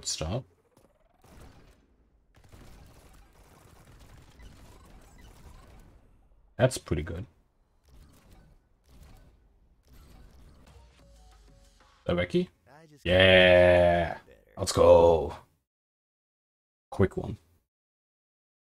Good start. That's pretty good. Obeki? Yeah! Let's go! Quick one.